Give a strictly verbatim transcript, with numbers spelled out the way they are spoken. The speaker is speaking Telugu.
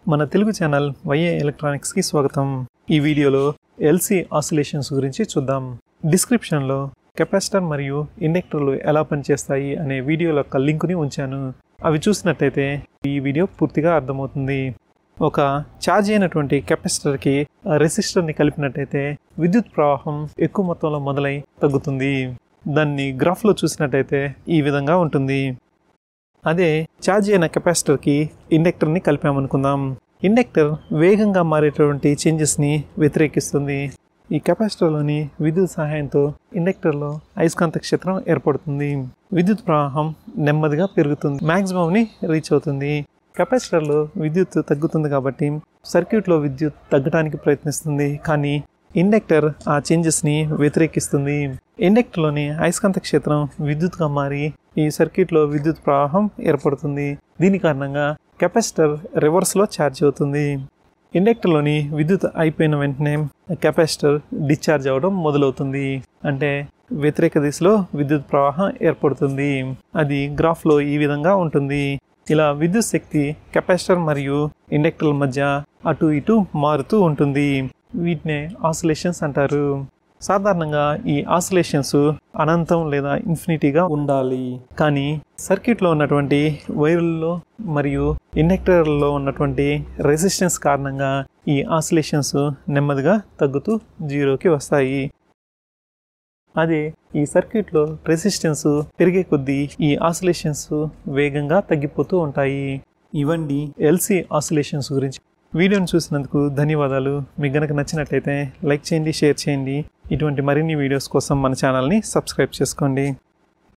మన తెలుగు ఛానల్ వైఏ ఎలక్ట్రానిక్స్ కి స్వాగతం. ఈ వీడియోలో ఎల్సి ఆసిలేషన్స్ గురించి చూద్దాం. డిస్క్రిప్షన్ లో కెపాసిటర్ మరియు ఇండక్టర్లు ఎలా పనిచేస్తాయి అనే వీడియోల యొక్క లింక్ ని ఉంచాను. అవి చూసినట్లయితే ఈ వీడియో పూర్తిగా అర్థమవుతుంది. ఒక ఛార్జ్ అయినటువంటి కెపాసిటర్ కి రెసిస్టర్ ని కలిపినట్లయితే విద్యుత్ ప్రవాహం ఎక్కువ మొత్తంలో మొదలై తగ్గుతుంది. దాన్ని గ్రాఫ్ లో చూసినట్లయితే ఈ విధంగా ఉంటుంది. అదే ఛార్జ్ అయిన కెపాసిటర్ కి ఇండక్టర్ ని కలిపామనుకుందాం. ఇండక్టర్ వేగంగా మారేటువంటి చేంజెస్ ని వ్యతిరేకిస్తుంది. ఈ కెపాసిటర్లోని విద్యుత్ సహాయంతో ఇండక్టర్లో అయస్కాంత క్షేత్రం ఏర్పడుతుంది. విద్యుత్ ప్రవాహం నెమ్మదిగా పెరుగుతుంది, మాక్సిమం ని రీచ్ అవుతుంది. కెపాసిటర్లో విద్యుత్ తగ్గుతుంది కాబట్టి సర్క్యూట్లో విద్యుత్ తగ్గడానికి ప్రయత్నిస్తుంది, కానీ ఇండక్టర్ ఆ చేంజెస్ ని వ్యతిరేకిస్తుంది. ఇండక్టర్లోని అయస్కాంత క్షేత్రం విద్యుత్గా మారి ఈ సర్క్యూట్లో విద్యుత్ ప్రవాహం ఏర్పడుతుంది. దీని కారణంగా కెపాసిటర్ రివర్స్లో ఛార్జ్ అవుతుంది. ఇండక్టర్లోని విద్యుత్ అయిపోయిన వెంటనే కెపాసిటర్ డిశ్చార్జ్ అవ్వడం మొదలవుతుంది. అంటే వ్యతిరేక దిశలో విద్యుత్ ప్రవాహం ఏర్పడుతుంది. అది గ్రాఫ్లో ఈ విధంగా ఉంటుంది. ఇలా విద్యుత్ శక్తి కెపాసిటర్ మరియు ఇండక్టర్ల మధ్య అటు ఇటు మారుతూ ఉంటుంది. వీటినే ఆసిలేషన్స్ అంటారు. సాధారణంగా ఈ ఆసిలేషన్స్ అనంతం లేదా ఇన్ఫినిటీగా ఉండాలి, కానీ సర్క్యూట్లో ఉన్నటువంటి వైర్లలో మరియు ఇండక్టర్లలో ఉన్నటువంటి రెసిస్టెన్స్ కారణంగా ఈ ఆసిలేషన్స్ నెమ్మదిగా తగ్గుతూ జీరోకి వస్తాయి. అదే ఈ సర్క్యూట్లో రెసిస్టెన్స్ పెరిగే కొద్దీ ఈ ఆసిలేషన్స్ వేగంగా తగ్గిపోతూ ఉంటాయి. ఇవన్నీ ఎల్సి ఆసిలేషన్స్ గురించి. వీడియోని చూసినందుకు ధన్యవాదాలు. మీకు గనక నచ్చినట్లయితే లైక్ చేయండి, షేర్ చేయండి. ఇటువంటి మరిన్ని వీడియోస్ కోసం మన ఛానల్ని సబ్స్క్రైబ్ చేసుకోండి.